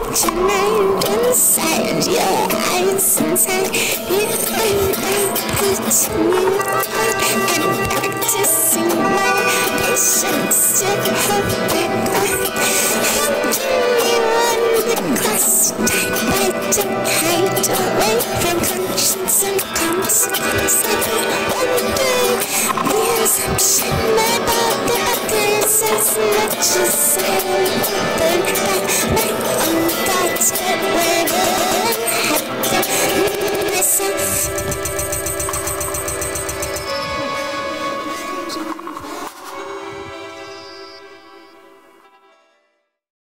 write your name inside your eyes, inside your eyes. And practicing my patience to hope that how do you want the cross by to hide away from conscience and consequence? The assumption about the others as much as I